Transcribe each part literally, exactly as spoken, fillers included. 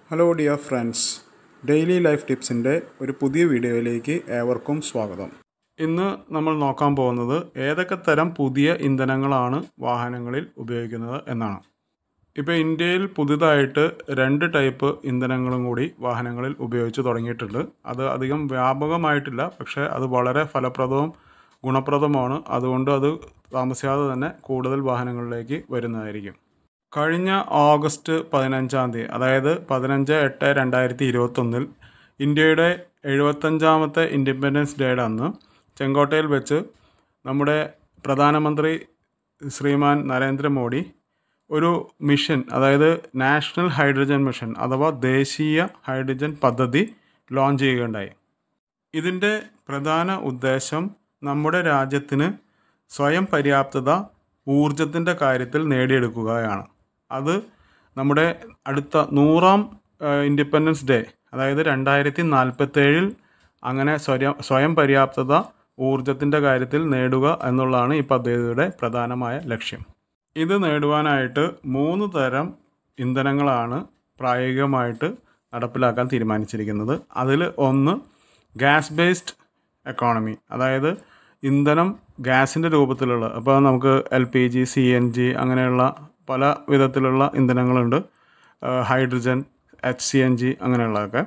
Hello dear friends, daily life ടിപ്സിൻ്റെ ഒരു പുതിയ വീഡിയോയിലേക്ക് ഏവർക്കും സ്വാഗതം. ഇന്ന് നമ്മൾ നോക്കാൻ പോകുന്നത് ഏതൊക്കെ തരം പുതിയ ഇന്ധനങ്ങളാണ് വാഹനങ്ങളിൽ ഉപയോഗിക്കുന്നത് എന്നാണ്. ഇപ്പോൾ ഇന്ത്യയിൽ പുതുതായിട്ട് രണ്ട് ടൈപ്പ് ഇന്ധനങ്ങളും കൂടി വാഹനങ്ങളിൽ ഉപയോഗിച്ച് തുടങ്ങിയിട്ടുണ്ട്. അത് അധികം വ്യാപകമായിട്ടില്ല, പക്ഷേ അത് വളരെ ഫലപ്രദവും ഗുണപ്രദവുമാണ്. അതുകൊണ്ട് അത് താമസിയാതെ തന്നെ കൂടുതൽ വാഹനങ്ങളിലേക്ക് വരുന്നതായിരിക്കും. കഴിഞ്ഞ ഓഗസ്റ്റ് പതിനഞ്ചാം തീയതി, അതായത് പതിനഞ്ച് എട്ട് രണ്ടായിരത്തി ഇരുപത്തൊന്നിൽ ഇന്ത്യയുടെ എഴുപത്തഞ്ചാമത്തെ ഇൻഡിപെൻഡൻസ് ഡേയുടെ അന്ന് ചെങ്കോട്ടയിൽ വെച്ച് നമ്മുടെ പ്രധാനമന്ത്രി ശ്രീമാൻ നരേന്ദ്രമോദി ഒരു മിഷൻ, അതായത് നാഷണൽ ഹൈഡ്രജൻ മിഷൻ അഥവാ ദേശീയ ഹൈഡ്രജൻ പദ്ധതി ലോഞ്ച് ചെയ്യുകയുണ്ടായി. ഇതിൻ്റെ പ്രധാന ഉദ്ദേശം നമ്മുടെ രാജ്യത്തിന് സ്വയം പര്യാപ്തത ഊർജത്തിൻ്റെ കാര്യത്തിൽ നേടിയെടുക്കുകയാണ്. അത് നമ്മുടെ അടുത്ത നൂറാം ഇൻഡിപെൻഡൻസ് ഡേ, അതായത് രണ്ടായിരത്തി നാൽപ്പത്തേഴിൽ അങ്ങനെ സ്വയം സ്വയം പര്യാപ്തത ഊർജത്തിൻ്റെ കാര്യത്തിൽ നേടുക എന്നുള്ളതാണ് ഈ പദ്ധതിയുടെ പ്രധാനമായ ലക്ഷ്യം. ഇത് നേടുവാനായിട്ട് മൂന്ന് തരം ഇന്ധനങ്ങളാണ് പ്രായോഗികമായിട്ട് നടപ്പിലാക്കാൻ തീരുമാനിച്ചിരിക്കുന്നത്. അതിൽ ഒന്ന് ഗ്യാസ് ബേസ്ഡ് എക്കോണമി, അതായത് ഇന്ധനം ഗ്യാസിൻ്റെ രൂപത്തിലുള്ള, അപ്പോൾ നമുക്ക് L P G, C N G അങ്ങനെയുള്ള പല വിധത്തിലുള്ള ഇന്ധനങ്ങളുണ്ട്. Hydrogen, H C N G അങ്ങനെയുള്ളതൊക്കെ.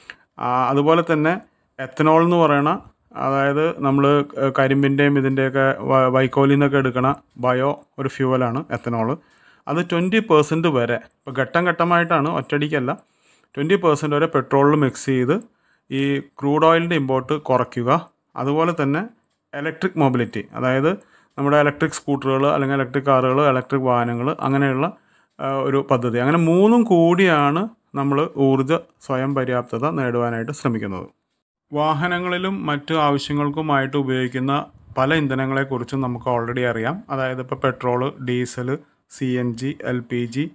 അതുപോലെ തന്നെ എത്തനോൾ എന്ന് പറയുന്ന, അതായത് നമ്മൾ കരിമ്പിൻ്റെയും ഇതിൻ്റെയൊക്കെ വൈക്കോലിൽ നിന്നൊക്കെ എടുക്കണ ബയോ ഒരു ഫ്യൂവലാണ് എത്തനോൾ. അത് ട്വൻറ്റി പെർസെൻറ്റ് വരെ, ഇപ്പോൾ ഘട്ടം ഘട്ടമായിട്ടാണ്, ഒറ്റയടിക്കല്ല, ട്വൻറ്റി പെർസെൻറ്റ് വരെ പെട്രോളിൽ മിക്സ് ചെയ്ത് ഈ ക്രൂഡ് ഓയിലിൻ്റെ ഇമ്പോർട്ട് കുറയ്ക്കുക. അതുപോലെ തന്നെ ഇലക്ട്രിക് മൊബിലിറ്റി, അതായത് നമ്മുടെ ഇലക്ട്രിക് സ്കൂട്ടറുകൾ അല്ലെങ്കിൽ ഇലക്ട്രിക് കാറുകൾ, ഇലക്ട്രിക് വാഹനങ്ങൾ അങ്ങനെയുള്ള ഒരു പദ്ധതി. അങ്ങനെ മൂന്നും കൂടിയാണ് നമ്മൾ ഊർജ്ജ സ്വയം പര്യാപ്തത നേടുവാനായിട്ട് ശ്രമിക്കുന്നത്. വാഹനങ്ങളിലും മറ്റു ആവശ്യങ്ങൾക്കുമായിട്ട് ഉപയോഗിക്കുന്ന പല ഇന്ധനങ്ങളെക്കുറിച്ചും നമുക്ക് ഓൾറെഡി അറിയാം. അതായത് ഇപ്പോൾ petrol, diesel, C N G, L P G,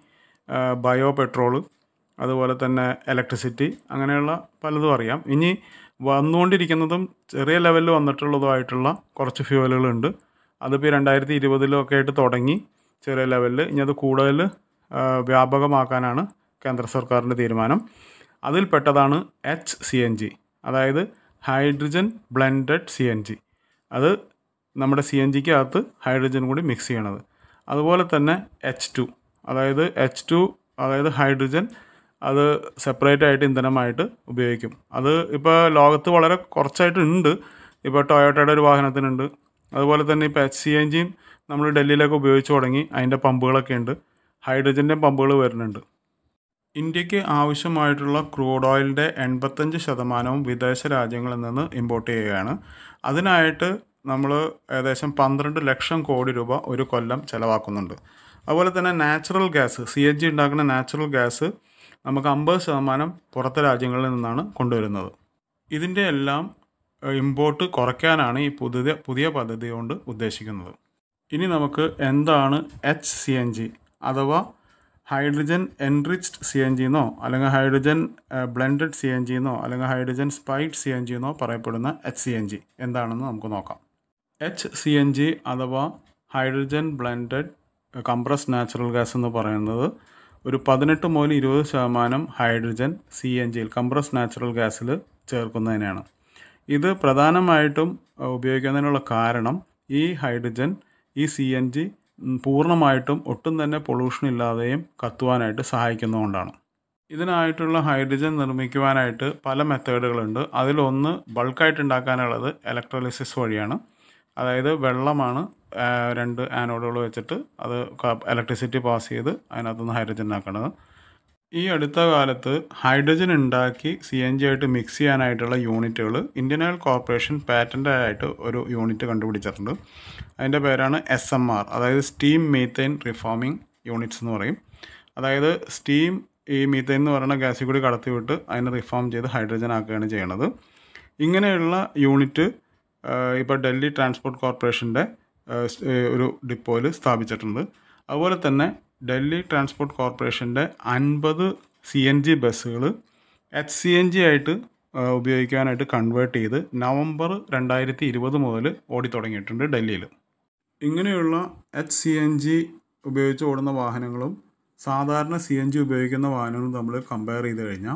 bio petrol, അതുപോലെ തന്നെ ഇലക്ട്രിസിറ്റി, അങ്ങനെയുള്ള പലതും അറിയാം. ഇനി വന്നുകൊണ്ടിരിക്കുന്നതും ചെറിയ ലെവലിൽ വന്നിട്ടുള്ളതുമായിട്ടുള്ള കുറച്ച് ഫ്യൂവലുകളുണ്ട്. അതിപ്പോൾ രണ്ടായിരത്തി ഇരുപതിലൊക്കെ ആയിട്ട് തുടങ്ങി ചെറിയ ലെവലിൽ. ഇനി അത് കൂടുതൽ വ്യാപകമാക്കാനാണ് കേന്ദ്ര സർക്കാരിൻ്റെ തീരുമാനം. അതിൽപ്പെട്ടതാണ് എച്ച് സി എൻ ജി, അതായത് hydrogen blended C N G. അത് നമ്മുടെ സി എൻ ജിക്ക് അകത്ത് ഹൈഡ്രജൻ കൂടി മിക്സ് ചെയ്യണത്. അതുപോലെ തന്നെ എച്ച് ടു, അതായത് എച്ച് ടു അതായത് ഹൈഡ്രജൻ, അത് സെപ്പറേറ്റ് ആയിട്ട് ഇന്ധനമായിട്ട് ഉപയോഗിക്കും. അത് ഇപ്പോൾ ലോകത്ത് വളരെ കുറച്ചായിട്ട് ഉണ്ട്. ഇപ്പോൾ ടൊയോട്ടയുടെ ഒരു വാഹനത്തിനുണ്ട്. അതുപോലെ തന്നെ ഇപ്പോൾ എച്ച് സി എൻ ജിയും നമ്മൾ ഡൽഹിയിലൊക്കെ ഉപയോഗിച്ച് തുടങ്ങി. അതിൻ്റെ പമ്പുകളൊക്കെ ഉണ്ട്. ഹൈഡ്രജൻ്റെ പമ്പുകൾ വരുന്നുണ്ട്. ഇന്ത്യക്ക് ആവശ്യമായിട്ടുള്ള ക്രൂഡ് ഓയിലിൻ്റെ എൺപത്തഞ്ച് ശതമാനവും വിദേശ രാജ്യങ്ങളിൽ നിന്ന് ഇമ്പോർട്ട് ചെയ്യുകയാണ്. അതിനായിട്ട് നമ്മൾ ഏകദേശം പന്ത്രണ്ട് ലക്ഷം കോടി രൂപ ഒരു കൊല്ലം ചിലവാക്കുന്നുണ്ട്. അതുപോലെ തന്നെ natural gas, C N G ഉണ്ടാക്കുന്ന നാച്ചുറൽ ഗ്യാസ് നമുക്ക് അമ്പത് ശതമാനം പുറത്തെ രാജ്യങ്ങളിൽ നിന്നാണ് കൊണ്ടുവരുന്നത്. ഇതിൻ്റെ എല്ലാം ഇമ്പോർട്ട് കുറയ്ക്കാനാണ് ഈ പുതിയ പുതിയ പദ്ധതി കൊണ്ട് ഉദ്ദേശിക്കുന്നത്. ഇനി നമുക്ക് എന്താണ് എച്ച് സി എൻ ജി അഥവാ hydrogen enriched C N G എന്നോ അല്ലെങ്കിൽ hydrogen blended C N G എന്നോ അല്ലെങ്കിൽ hydrogen spiked C N G എന്നോ പറയപ്പെടുന്ന എച്ച് സി എൻ ജി എന്താണെന്ന് നമുക്ക് നോക്കാം. എച്ച് സി എൻ ജി അഥവാ hydrogen blended compressed natural gas എന്ന് പറയുന്നത് ഒരു പതിനെട്ട് മുതൽ ഇരുപത് ശതമാനം ഹൈഡ്രജൻ സി എൻ ജിയിൽ കംപ്രസ്ഡ് നാച്ചുറൽ ഗ്യാസിൽ ചേർക്കുന്നതിനാണ്. ഇത് പ്രധാനമായിട്ടും ഉപയോഗിക്കുന്നതിനുള്ള കാരണം ഈ ഹൈഡ്രജൻ, ഈ സി എൻ ജി പൂർണ്ണമായിട്ടും ഒട്ടും തന്നെ പൊള്യൂഷൻ ഇല്ലാതെയും കത്തുവാനായിട്ട് സഹായിക്കുന്നതുകൊണ്ടാണ്. ഇതിനായിട്ടുള്ള ഹൈഡ്രജൻ നിർമ്മിക്കുവാനായിട്ട് പല മെത്തേഡുകളുണ്ട്. അതിലൊന്ന് ബൾക്കായിട്ട് ഉണ്ടാക്കാനുള്ളത് ഇലക്ട്രോലിസിസ് വഴിയാണ്. അതായത് വെള്ളമാണ് രണ്ട് ആനോഡുകൾ വെച്ചിട്ട് അത് ഇലക്ട്രിസിറ്റി പാസ് ചെയ്ത് അതിനകത്തുനിന്ന് ഹൈഡ്രജൻ ഉണ്ടാക്കുന്നത്. ഈ അടുത്ത കാലത്ത് ഹൈഡ്രജൻ ഉണ്ടാക്കി സി എൻ ജി ആയിട്ട് മിക്സ് ചെയ്യാനായിട്ടുള്ള യൂണിറ്റുകൾ ഇന്ത്യൻ ഓയിൽ കോർപ്പറേഷൻ പാറ്റൻ്റ് ആയിട്ട് ഒരു യൂണിറ്റ് കണ്ടുപിടിച്ചിട്ടുണ്ട്. അതിൻ്റെ പേരാണ് എസ് എം ആർ, അതായത് സ്റ്റീം മീത്തൈൻ റിഫോമിംഗ് യൂണിറ്റ്സ് എന്ന് പറയും. അതായത് സ്റ്റീം ഈ മീത്തൈൻ എന്ന് പറയുന്ന ഗ്യാസിൽ കൂടി കടത്തിവിട്ട് അതിനെ റിഫോം ചെയ്ത് ഹൈഡ്രജൻ ആക്കുകയാണ് ചെയ്യണത്. ഇങ്ങനെയുള്ള യൂണിറ്റ് ഇപ്പോൾ ഡൽഹി ട്രാൻസ്പോർട്ട് കോർപ്പറേഷൻ്റെ ഒരു ഡിപ്പോയിൽ സ്ഥാപിച്ചിട്ടുണ്ട്. അതുപോലെ തന്നെ ഡൽഹി ട്രാൻസ്പോർട്ട് കോർപ്പറേഷൻ്റെ അൻപത് സി എൻ ജി ബസ്സുകൾ എച്ച് സി എൻ ജി ആയിട്ട് ഉപയോഗിക്കാനായിട്ട് കൺവേർട്ട് ചെയ്ത് നവംബർ രണ്ടായിരത്തി ഇരുപത് മുതൽ ഓടി തുടങ്ങിയിട്ടുണ്ട് ഡൽഹിയിൽ. ഇങ്ങനെയുള്ള എച്ച് സി എൻ ജി ഉപയോഗിച്ച് ഓടുന്ന വാഹനങ്ങളും സാധാരണ സി എൻ ജി ഉപയോഗിക്കുന്ന വാഹനങ്ങൾ നമ്മൾ കമ്പയർ ചെയ്ത് കഴിഞ്ഞാൽ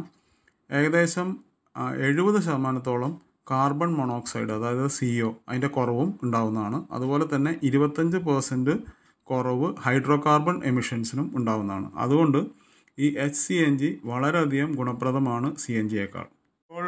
ഏകദേശം എഴുപത് ശതമാനത്തോളം കാർബൺ മോണോക്സൈഡ് അതായത് സി ഒ അതിൻ്റെ കുറവും ഉണ്ടാവുന്നതാണ്. അതുപോലെ തന്നെ ഇരുപത്തഞ്ച് പെർസെൻറ്റ് കുറവ് ഹൈഡ്രോ കാർബൺ എമിഷൻസിനും ഉണ്ടാവുന്നതാണ്. അതുകൊണ്ട് ഈ എച്ച് സി എൻ ജി വളരെയധികം ഗുണപ്രദമാണ് സി എൻ ജിയേക്കാൾ. ഇപ്പോൾ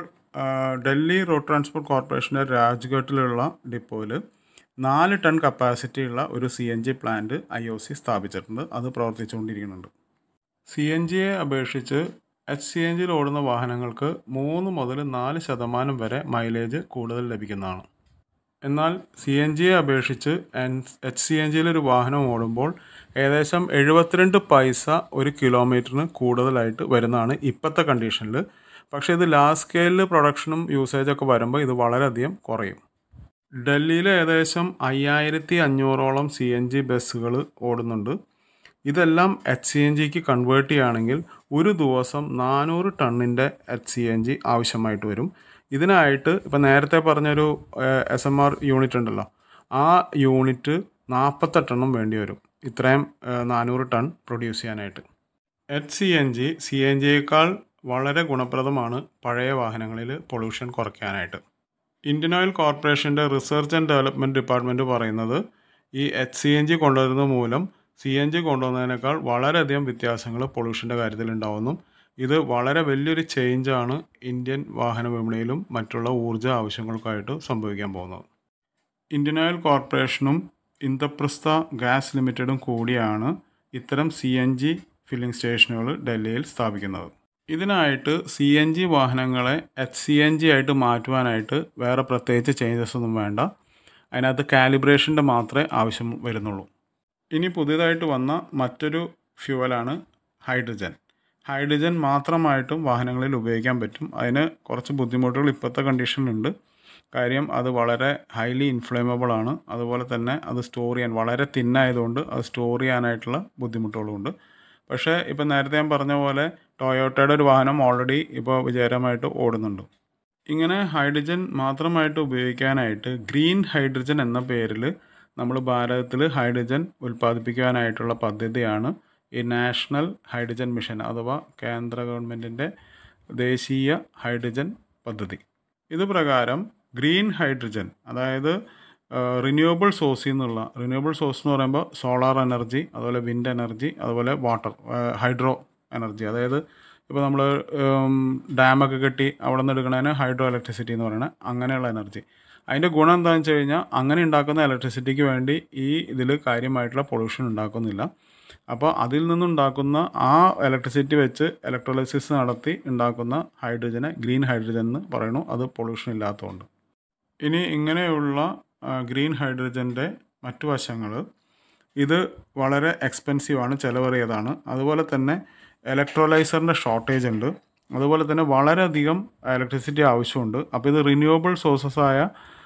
ഡൽഹി റോഡ് ട്രാൻസ്പോർട്ട് കോർപ്പറേഷൻ്റെ രാജ്ഘട്ടിലുള്ള ഡിപ്പോയിൽ നാല് ടൺ കപ്പാസിറ്റി ഉള്ള ഒരു C N G plant I O C സ്ഥാപിച്ചിട്ടുണ്ട്. അത് പ്രവർത്തിച്ചുകൊണ്ടിരിക്കുന്നുണ്ട്. സി എൻ ജിയെ അപേക്ഷിച്ച് എച്ച് സി എൻ ജിയിൽ ഓടുന്ന വാഹനങ്ങൾക്ക് മൂന്ന് മുതൽ നാല് ശതമാനം വരെ മൈലേജ് കൂടുതൽ ലഭിക്കുന്നതാണ്. എന്നാൽ സി എൻ ജിയെ അപേക്ഷിച്ച് എച്ച് സി എൻ ജിയിലൊരു വാഹനം ഓടുമ്പോൾ ഏകദേശം എഴുപത്തിരണ്ട് പൈസ ഒരു കിലോമീറ്ററിന് കൂടുതലായിട്ട് വരുന്നതാണ് ഇപ്പോഴത്തെ കണ്ടീഷനിൽ. പക്ഷേ ഇത് ലാർജ് സ്കെയിലിൽ പ്രൊഡക്ഷനും യൂസേജൊക്കെ വരുമ്പോൾ ഇത് വളരെയധികം കുറയും. ഡൽഹിയിൽ ഏകദേശം അയ്യായിരത്തി അഞ്ഞൂറോളം സി എൻ ജി ബസ്സുകൾ ഓടുന്നുണ്ട്. ഇതെല്ലാം എച്ച് സി എൻ ജിക്ക് കൺവേർട്ട് ചെയ്യുകയാണെങ്കിൽ ഒരു ദിവസം നാനൂറ് ടണ്ണിൻ്റെ എച്ച് സി എൻ ജി ആവശ്യമായിട്ട് വരും. ഇതിനായിട്ട് ഇപ്പം നേരത്തെ പറഞ്ഞൊരു എസ് എം ആർ യൂണിറ്റ് ഉണ്ടല്ലോ, ആ യൂണിറ്റ് നാൽപ്പത്തെട്ടെണ്ണം വേണ്ടി വരും ഇത്രയും നാനൂറ് ടൺ പ്രൊഡ്യൂസ് ചെയ്യാനായിട്ട്. H C N G C N ജിയേക്കാൾ വളരെ ഗുണപ്രദമാണ് പഴയ വാഹനങ്ങളിൽ പൊല്യൂഷൻ കുറയ്ക്കാനായിട്ട്. ഇന്ത്യൻ ഓയിൽ കോർപ്പറേഷൻ്റെ റിസർച്ച് ആൻഡ് ഡെവലപ്മെൻറ്റ് ഡിപ്പാർട്ട്മെൻറ്റ് പറയുന്നത് ഈ എച്ച് സി എൻ ജി കൊണ്ടുവരുന്നത് മൂലം സി എൻ ജി കൊണ്ടുവന്നതിനേക്കാൾ വളരെയധികം വ്യത്യാസങ്ങൾ പൊല്യൂഷൻ്റെ കാര്യത്തിൽ ഉണ്ടാവുന്നു. ഇത് വളരെ വലിയൊരു ചേഞ്ചാണ് ഇന്ത്യൻ വാഹന വിപണിയിലും മറ്റുള്ള ഊർജ്ജ ആവശ്യങ്ങൾക്കായിട്ട് സംഭവിക്കാൻ പോകുന്നത്. ഇന്ത്യൻ ഓയിൽ കോർപ്പറേഷനും ഇന്ദ്രപ്രസ്ഥ ഗ്യാസ് ലിമിറ്റഡും കൂടിയാണ് ഇത്തരം സി എൻ ജി ഫില്ലിംഗ് സ്റ്റേഷനുകൾ ഡൽഹിയിൽ സ്ഥാപിക്കുന്നത്. ഇതിനായിട്ട് സി എൻ ജി വാഹനങ്ങളെ എച്ച് സി എൻ ജി ആയിട്ട് മാറ്റുവാനായിട്ട് വേറെ പ്രത്യേകിച്ച് ചേഞ്ചസ് ഒന്നും വേണ്ട. അതിനകത്ത് കാലിബ്രേഷൻ്റെ മാത്രമേ ആവശ്യം വരുന്നുള്ളൂ. ഇനി പുതിയതായിട്ട് വന്ന മറ്റൊരു ഫ്യൂവലാണ് ഹൈഡ്രജൻ. ഹൈഡ്രജൻ മാത്രമായിട്ടും വാഹനങ്ങളിൽ ഉപയോഗിക്കാൻ പറ്റും. അതിന് കുറച്ച് ബുദ്ധിമുട്ടുകൾ ഇപ്പോഴത്തെ കണ്ടീഷനിലുണ്ട്. കാര്യം അത് വളരെ ഹൈലി ഇൻഫ്ലേമബിൾ ആണ്. അതുപോലെ തന്നെ അത് സ്റ്റോർ ചെയ്യാൻ വളരെ തിന്നായതുകൊണ്ട് അത് സ്റ്റോർ ചെയ്യാനായിട്ടുള്ള ബുദ്ധിമുട്ടുകളുമുണ്ട്. പക്ഷേ ഇപ്പം നേരത്തെ ഞാൻ പറഞ്ഞ പോലെ ടൊയോട്ടയുടെ ഒരു വാഹനം ഓൾറെഡി ഇപ്പോൾ വിജയകരമായിട്ട് ഓടുന്നുണ്ട്. ഇങ്ങനെ ഹൈഡ്രജൻ മാത്രമായിട്ട് ഉപയോഗിക്കാനായിട്ട് ഗ്രീൻ ഹൈഡ്രജൻ എന്ന പേരിൽ നമ്മൾ ഭാരതത്തിൽ ഹൈഡ്രജൻ ഉൽപ്പാദിപ്പിക്കാനായിട്ടുള്ള പദ്ധതിയാണ് ഈ നാഷണൽ ഹൈഡ്രജൻ മിഷൻ അഥവാ കേന്ദ്ര ഗവൺമെൻറ്റിൻ്റെ ദേശീയ ഹൈഡ്രജൻ പദ്ധതി. ഇത് പ്രകാരം ഗ്രീൻ ഹൈഡ്രജൻ അതായത് റിന്യൂവബിൾ സോഴ്സിൽ നിന്നുള്ള റിന്യൂവബിൾ സോഴ്സ് എന്ന് പറയുമ്പോൾ സോളാർ എനർജി, അതുപോലെ വിൻഡ് എനർജി, അതുപോലെ വാട്ടർ ഹൈഡ്രോ എനർജി. അതായത് ഇപ്പോൾ നമ്മൾ ഡാമൊക്കെ കെട്ടി അവിടെ നിന്ന് എടുക്കണതിന് ഹൈഡ്രോ ഇലക്ട്രിസിറ്റി എന്ന് പറയുന്നത് അങ്ങനെയുള്ള എനർജി. അതിൻ്റെ ഗുണം എന്താണെന്ന് വെച്ച് കഴിഞ്ഞാൽ അങ്ങനെ ഉണ്ടാക്കുന്ന ഇലക്ട്രിസിറ്റിക്ക് വേണ്ടി ഈ ഇതിൽ കാര്യമായിട്ടുള്ള പൊല്യൂഷൻ ഉണ്ടാക്കുന്നില്ല. അപ്പോൾ അതിൽ നിന്നുണ്ടാക്കുന്ന ആ ഇലക്ട്രിസിറ്റി വെച്ച് ഇലക്ട്രോലൈസിസ് നടത്തി ഉണ്ടാക്കുന്ന ഹൈഡ്രജനെ ഗ്രീൻ ഹൈഡ്രജൻ എന്ന് പറയുന്നു. അത് പൊല്യൂഷൻ ഇല്ലാത്തതുകൊണ്ട്. ഇനി ഇങ്ങനെയുള്ള ഗ്രീൻ ഹൈഡ്രജൻ്റെ മറ്റു വശങ്ങൾ, ഇത് വളരെ എക്സ്പെൻസീവാണ്, ചിലവേറിയതാണ്. അതുപോലെ തന്നെ ഇലക്ട്രോലൈസറിൻ്റെ ഷോർട്ടേജ് ഉണ്ട്. അതുപോലെ തന്നെ വളരെയധികം ഇലക്ട്രിസിറ്റി ആവശ്യമുണ്ട്. അപ്പോൾ ഇത് റിന്യൂവബിൾ സോഴ്സസ് ആയ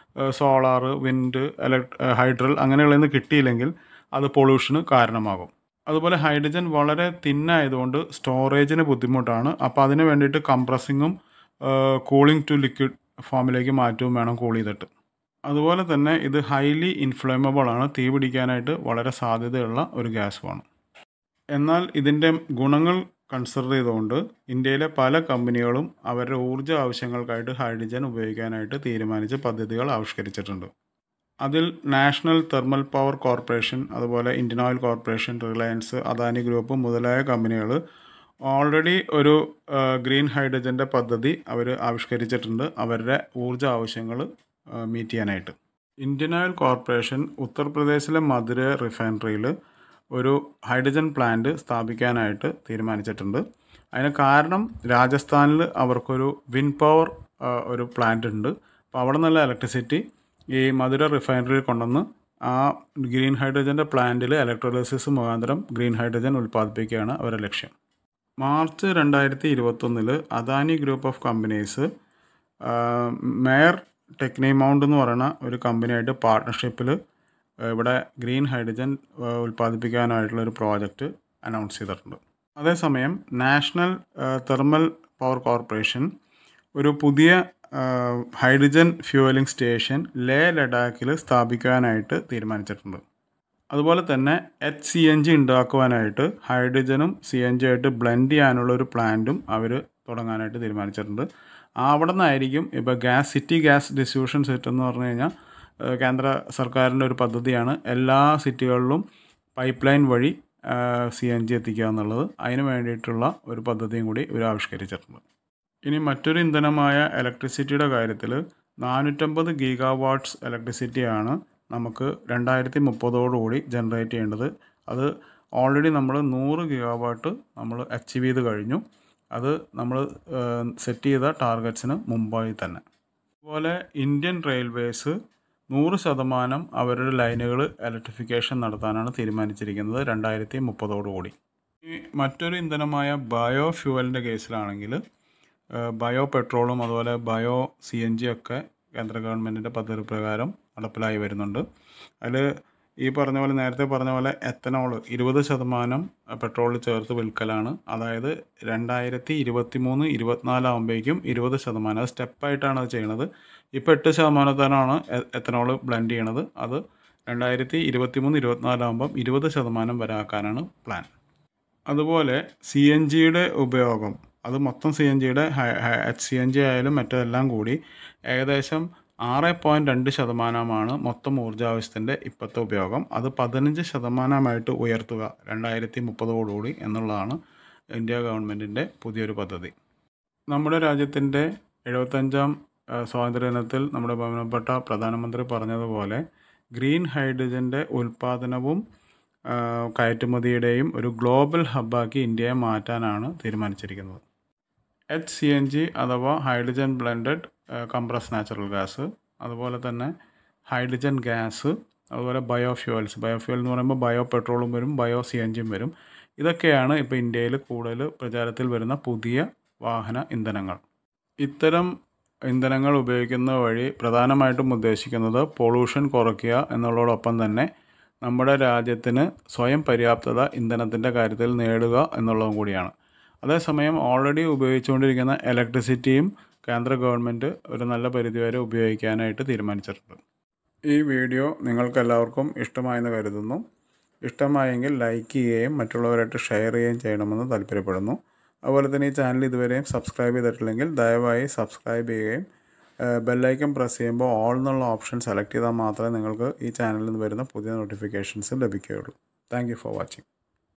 സോളാർ, വിൻഡ്, ഇലക്ട് ഹൈഡ്രൽ അങ്ങനെയുള്ളതിന് കിട്ടിയില്ലെങ്കിൽ അത് പൊല്യൂഷന് കാരണമാകും. അതുപോലെ ഹൈഡ്രജൻ വളരെ തിന്നായതുകൊണ്ട് സ്റ്റോറേജിന് ബുദ്ധിമുട്ടാണ്. അപ്പോൾ അതിന് വേണ്ടിയിട്ട് കംപ്രസിങ്ങും കൂളിംഗ് ടു ലിക്വിഡ് ഫോമിലേക്ക് മാറ്റവും വേണം കൂൾ ചെയ്തിട്ട്. അതുപോലെ തന്നെ ഇത് ഹൈലി ഇൻഫ്ലേമബിൾ ആണ്, തീ പിടിക്കാനായിട്ട് വളരെ സാധ്യതയുള്ള ഒരു ഗ്യാസുമാണ്. എന്നാൽ ഇതിൻ്റെ ഗുണങ്ങൾ കൺസിഡർ ചെയ്തുകൊണ്ട് ഇന്ത്യയിലെ പല കമ്പനികളും അവരുടെ ഊർജ്ജ ആവശ്യങ്ങൾക്കായിട്ട് ഹൈഡ്രജൻ ഉപയോഗിക്കാനായിട്ട് തീരുമാനിച്ച് പദ്ധതികൾ ആവിഷ്കരിച്ചിട്ടുണ്ട്. അതിൽ നാഷണൽ തെർമൽ പവർ കോർപ്പറേഷൻ, അതുപോലെ Indian oil corporation, Reliance, Adani group മുതലായ കമ്പനികൾ ഓൾറെഡി ഒരു ഗ്രീൻ ഹൈഡ്രജൻ്റെ പദ്ധതി അവർ ആവിഷ്കരിച്ചിട്ടുണ്ട് അവരുടെ ഊർജ്ജ ആവശ്യങ്ങൾ മീറ്റ് ചെയ്യാനായിട്ട്. ഇന്ത്യൻ ഓയിൽ കോർപ്പറേഷൻ ഉത്തർപ്രദേശിലെ മധുര റിഫൈനറിയിൽ ഒരു ഹൈഡ്രജൻ പ്ലാന്റ് സ്ഥാപിക്കാനായിട്ട് തീരുമാനിച്ചിട്ടുണ്ട്. അതിന് കാരണം രാജസ്ഥാനിൽ അവർക്കൊരു വിൻഡ് പവർ ഒരു പ്ലാന്റ് ഉണ്ട്. അപ്പോൾ അവിടെ നിന്നുള്ള ഇലക്ട്രിസിറ്റി ഈ മധുര റിഫൈനറിയിൽ കൊണ്ടുവന്ന് ആ ഗ്രീൻ ഹൈഡ്രജൻ്റെ പ്ലാന്റിൽ ഇലക്ട്രോലൈസിസ് മുഖാന്തരം ഗ്രീൻ ഹൈഡ്രജൻ ഉൽപ്പാദിപ്പിക്കുകയാണ് അവരുടെ ലക്ഷ്യം. മാർച്ച് രണ്ടായിരത്തി ഇരുപത്തൊന്നിൽ Adani group of companies Maire Tecnimont എന്ന് പറയുന്ന ഒരു കമ്പനിയായിട്ട് പാർട്ട്ണർഷിപ്പിൽ ഇവിടെ ഗ്രീൻ ഹൈഡ്രജൻ ഉൽപ്പാദിപ്പിക്കാനായിട്ടുള്ള ഒരു പ്രോജക്റ്റ് അനൗൺസ് ചെയ്തിട്ടുണ്ട്. അതേസമയം നാഷണൽ തെർമൽ പവർ കോർപ്പറേഷൻ ഒരു പുതിയ ഹൈഡ്രജൻ ഫ്യൂവലിംഗ് സ്റ്റേഷൻ ലേ ലഡാക്കിൽ സ്ഥാപിക്കാനായിട്ട് തീരുമാനിച്ചിട്ടുണ്ട്. അതുപോലെ തന്നെ എച്ച് സി എൻ ജി ഉണ്ടാക്കുവാനായിട്ട് ഹൈഡ്രജനും സി എൻ ജി ആയിട്ട് ബ്ലെൻഡ് ചെയ്യാനുള്ള ഒരു പ്ലാന്റും അവർ തുടങ്ങാനായിട്ട് തീരുമാനിച്ചിട്ടുണ്ട്. അവിടെ നിന്നായിരിക്കും ഇപ്പോൾ gas city gas distribution system എന്ന് പറഞ്ഞു കഴിഞ്ഞാൽ കേന്ദ്ര സർക്കാരിൻ്റെ ഒരു പദ്ധതിയാണ്. എല്ലാ സിറ്റികളിലും പൈപ്പ് ലൈൻ വഴി സി എൻ ജി എത്തിക്കുക എന്നുള്ളത്. അതിന് വേണ്ടിയിട്ടുള്ള ഒരു പദ്ധതിയും കൂടി ഇവർ ആവിഷ്കരിച്ചിട്ടുണ്ട്. ഇനി മറ്റൊരു ഇന്ധനമായ ഇലക്ട്രിസിറ്റിയുടെ കാര്യത്തിൽ നാനൂറ്റമ്പത് ഗീഗാ വാട്ട്സ് ഇലക്ട്രിസിറ്റിയാണ് നമുക്ക് രണ്ടായിരത്തി മുപ്പതോടുകൂടി ജനറേറ്റ് ചെയ്യേണ്ടത്. അത് ഓൾറെഡി നമ്മൾ നൂറ് ഗീഗാ വാട്ട് നമ്മൾ അച്ചീവ് ചെയ്ത് കഴിഞ്ഞു. അത് നമ്മൾ സെറ്റ് ചെയ്ത ടാർഗറ്റ്സിന് മുമ്പായി തന്നെ. അതുപോലെ ഇന്ത്യൻ റെയിൽവേസ് നൂറ് ശതമാനം അവരുടെ ലൈനുകൾ ഇലക്ട്രിഫിക്കേഷൻ നടത്താനാണ് തീരുമാനിച്ചിരിക്കുന്നത് രണ്ടായിരത്തി മുപ്പതോടുകൂടി. ഈ മറ്റൊരു ഇന്ധനമായ ബയോ ഫ്യൂവലിൻ്റെ കേസിലാണെങ്കിൽ ബയോ പെട്രോളും അതുപോലെ ബയോ സി എൻ ജി ഒക്കെ കേന്ദ്ര ഗവൺമെൻറ്റിൻ്റെ പദ്ധതി പ്രകാരം നടപ്പിലായി വരുന്നുണ്ട്. അതിൽ ഈ പറഞ്ഞ പോലെ നേരത്തെ പറഞ്ഞ പോലെ എത്തനോൾ ഇരുപത് ശതമാനം പെട്രോൾ ചേർത്ത് വിൽക്കലാണ്. അതായത് രണ്ടായിരത്തി ഇരുപത്തി മൂന്ന് ഇരുപത്തിനാലാകുമ്പോഴേക്കും ഇരുപത് ശതമാനം അത് സ്റ്റെപ്പായിട്ടാണ് അത് ചെയ്യണത്. ഇപ്പോൾ എട്ട് ശതമാനത്തിനാണ് എത്തനോൾ ബ്ലെൻഡ് ചെയ്യണത്. അത് രണ്ടായിരത്തി ഇരുപത്തി മൂന്ന് ഇരുപത്തിനാലാകുമ്പം ഇരുപത് ശതമാനം വരെ ആക്കാനാണ് പ്ലാൻ. അതുപോലെ സി എൻ ജിയുടെ ഉപയോഗം അത് മൊത്തം സി എൻ ജിയുടെ എച്ച് സി എൻ ജി ആയാലും മറ്റെല്ലാം കൂടി ഏകദേശം ആറ് പോയിൻറ്റ് രണ്ട് ശതമാനമാണ് മൊത്തം ഊർജ്ജാവശ്യത്തിൻ്റെ ഇപ്പോഴത്തെ ഉപയോഗം. അത് പതിനഞ്ച് ശതമാനമായിട്ട് ഉയർത്തുക രണ്ടായിരത്തി മുപ്പതോടുകൂടി എന്നുള്ളതാണ് ഇന്ത്യ ഗവൺമെൻറ്റിൻ്റെ പുതിയൊരു പദ്ധതി. നമ്മുടെ രാജ്യത്തിൻ്റെ എഴുപത്തഞ്ചാം സ്വാതന്ത്ര്യദിനത്തിൽ നമ്മുടെ ബഹുമാനപ്പെട്ട പ്രധാനമന്ത്രി പറഞ്ഞതുപോലെ ഗ്രീൻ ഹൈഡ്രജൻ്റെ ഉൽപ്പാദനവും കയറ്റുമതിയുടെയും ഒരു ഗ്ലോബൽ ഹബ്ബാക്കി ഇന്ത്യയെ മാറ്റാനാണ് തീരുമാനിച്ചിരിക്കുന്നത്. എച്ച് സി എൻ ജി അഥവാ hydrogen blended compress natural gas, അതുപോലെ തന്നെ ഹൈഡ്രജൻ ഗ്യാസ്, അതുപോലെ ബയോ ഫ്യൂവൽസ്. ബയോ ഫ്യൂവൽ എന്ന് പറയുമ്പോൾ ബയോ പെട്രോളും വരും, ബയോ സി എൻ ജിയും വരും. ഇതൊക്കെയാണ് ഇപ്പോൾ ഇന്ത്യയിൽ കൂടുതൽ പ്രചാരത്തിൽ വരുന്ന പുതിയ വാഹന ഇന്ധനങ്ങൾ. ഇത്തരം ഇന്ധനങ്ങൾ ഉപയോഗിക്കുന്ന വഴി പ്രധാനമായിട്ടും ഉദ്ദേശിക്കുന്നത് പൊള്യൂഷൻ കുറയ്ക്കുക എന്നുള്ളതോടൊപ്പം തന്നെ നമ്മുടെ രാജ്യത്തിന് സ്വയം പര്യാപ്തത ഇന്ധനത്തിൻ്റെ കാര്യത്തിൽ നേടുക എന്നുള്ളതും കൂടിയാണ്. അതേസമയം ഓൾറെഡി ഉപയോഗിച്ചുകൊണ്ടിരിക്കുന്ന ഇലക്ട്രിസിറ്റിയും കേന്ദ്ര ഗവൺമെൻറ് ഒരു നല്ല പരിധിവരെ ഉപയോഗിക്കാനായിട്ട് തീരുമാനിച്ചിട്ടുണ്ട്. ഈ വീഡിയോ നിങ്ങൾക്കെല്ലാവർക്കും ഇഷ്ടമായെന്ന് കരുതുന്നു. ഇഷ്ടമായെങ്കിൽ ലൈക്ക് ചെയ്യുകയും മറ്റുള്ളവരായിട്ട് ഷെയർ ചെയ്യുകയും ചെയ്യണമെന്ന് താല്പര്യപ്പെടുന്നു. അതുപോലെ തന്നെ ഈ ചാനൽ ഇതുവരെയും സബ്സ്ക്രൈബ് ചെയ്തിട്ടില്ലെങ്കിൽ ദയവായി സബ്സ്ക്രൈബ് ചെയ്യുകയും ബെല്ലൈക്കൺ പ്രസ് ചെയ്യുമ്പോൾ ഓൾ എന്നുള്ള ഓപ്ഷൻ സെലക്ട് ചെയ്താൽ മാത്രമേ നിങ്ങൾക്ക് ഈ ചാനലിൽ നിന്ന് വരുന്ന പുതിയ നോട്ടിഫിക്കേഷൻസ് ലഭിക്കുകയുള്ളൂ. Thank you for watching.